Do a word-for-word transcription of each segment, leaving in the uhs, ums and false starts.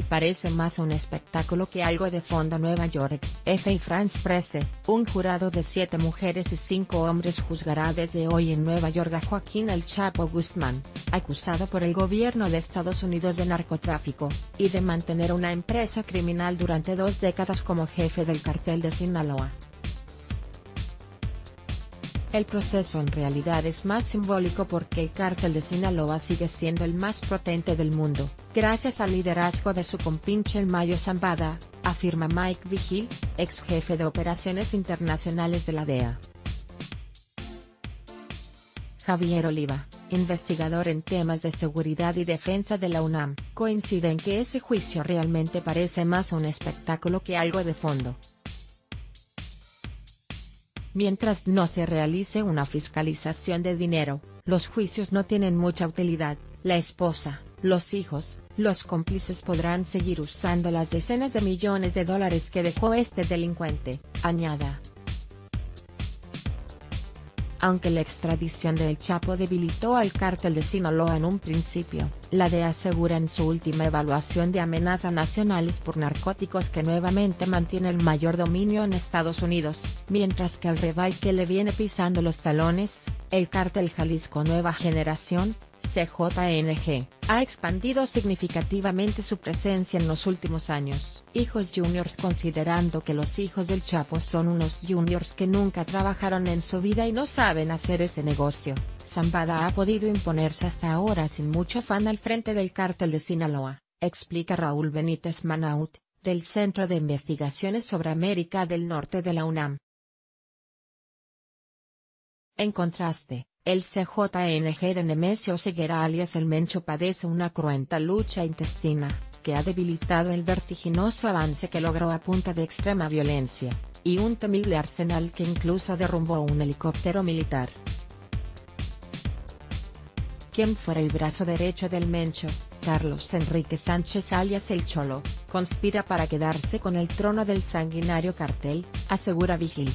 parece más un espectáculo que algo de fondo. Nueva York, F y France Presse, un jurado de siete mujeres y cinco hombres juzgará desde hoy en Nueva York a Joaquín El Chapo Guzmán, acusado por el gobierno de Estados Unidos de narcotráfico, y de mantener una empresa criminal durante dos décadas como jefe del cartel de Sinaloa. El proceso en realidad es más simbólico porque el cártel de Sinaloa sigue siendo el más potente del mundo, gracias al liderazgo de su compinche el Mayo Zambada, afirma Mike Vigil, ex jefe de operaciones internacionales de la D E A. Javier Oliva, investigador en temas de seguridad y defensa de la UNAM, coincide en que ese juicio realmente parece más un espectáculo que algo de fondo. Mientras no se realice una fiscalización de dinero, los juicios no tienen mucha utilidad. La esposa, los hijos, los cómplices podrán seguir usando las decenas de millones de dólares que dejó este delincuente, añada. Aunque la extradición de El Chapo debilitó al cártel de Sinaloa en un principio, la D E A asegura en su última evaluación de amenaza nacionales por narcóticos que nuevamente mantiene el mayor dominio en Estados Unidos, mientras que al rival que le viene pisando los talones, el cártel Jalisco Nueva Generación, C J N G, ha expandido significativamente su presencia en los últimos años. Hijos juniors. Considerando que los hijos del Chapo son unos juniors que nunca trabajaron en su vida y no saben hacer ese negocio, Zambada ha podido imponerse hasta ahora sin mucho afán al frente del cártel de Sinaloa, explica Raúl Benítez Manaut, del Centro de Investigaciones sobre América del Norte de la UNAM. En contraste, el C J N G de Nemesio Ceguera alias El Mencho padece una cruenta lucha intestina, que ha debilitado el vertiginoso avance que logró a punta de extrema violencia, y un temible arsenal que incluso derrumbó un helicóptero militar. Quien fuera el brazo derecho del Mencho, Carlos Enrique Sánchez alias El Cholo, conspira para quedarse con el trono del sanguinario cartel, asegura Vigil.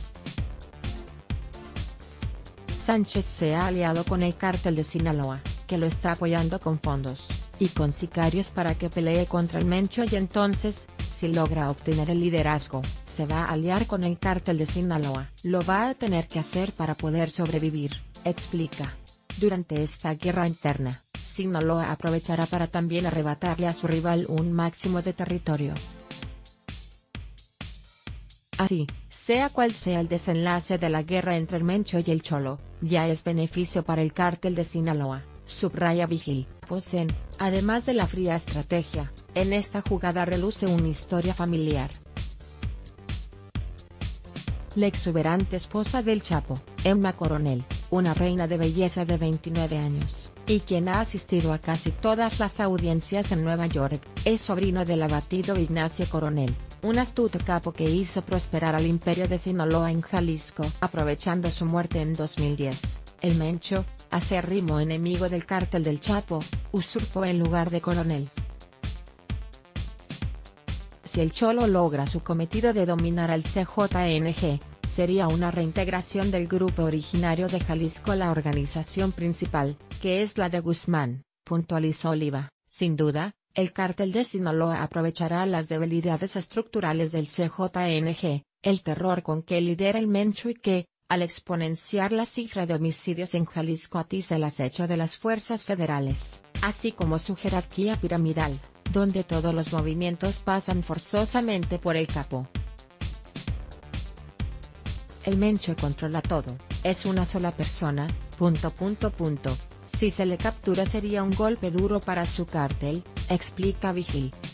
Sánchez se ha aliado con el cártel de Sinaloa, que lo está apoyando con fondos, y con sicarios para que pelee contra el Mencho y entonces, si logra obtener el liderazgo, se va a aliar con el cártel de Sinaloa. Lo va a tener que hacer para poder sobrevivir, explica. Durante esta guerra interna, Sinaloa aprovechará para también arrebatarle a su rival un máximo de territorio. Así, sea cual sea el desenlace de la guerra entre el Mencho y el Cholo, ya es beneficio para el cártel de Sinaloa, subraya Vigil. Poseen, además de la fría estrategia, en esta jugada reluce una historia familiar. La exuberante esposa del Chapo, Emma Coronel, una reina de belleza de veintinueve años, y quien ha asistido a casi todas las audiencias en Nueva York, es sobrino del abatido Ignacio Coronel, un astuto capo que hizo prosperar al imperio de Sinaloa en Jalisco. Aprovechando su muerte en dos mil diez, el Mencho, acérrimo enemigo del cártel del Chapo, usurpó el lugar de Coronel. Si el Cholo logra su cometido de dominar al C J N G, sería una reintegración del grupo originario de Jalisco a la organización principal, que es la de Guzmán, puntualizó Oliva. Sin duda, el cártel de Sinaloa aprovechará las debilidades estructurales del C J N G, el terror con que lidera el Mencho y que, al exponenciar la cifra de homicidios en Jalisco atiza el acecho de las fuerzas federales, así como su jerarquía piramidal, donde todos los movimientos pasan forzosamente por el capo. El Mencho controla todo, es una sola persona, punto punto punto. Si se le captura sería un golpe duro para su cártel, explica Vigil.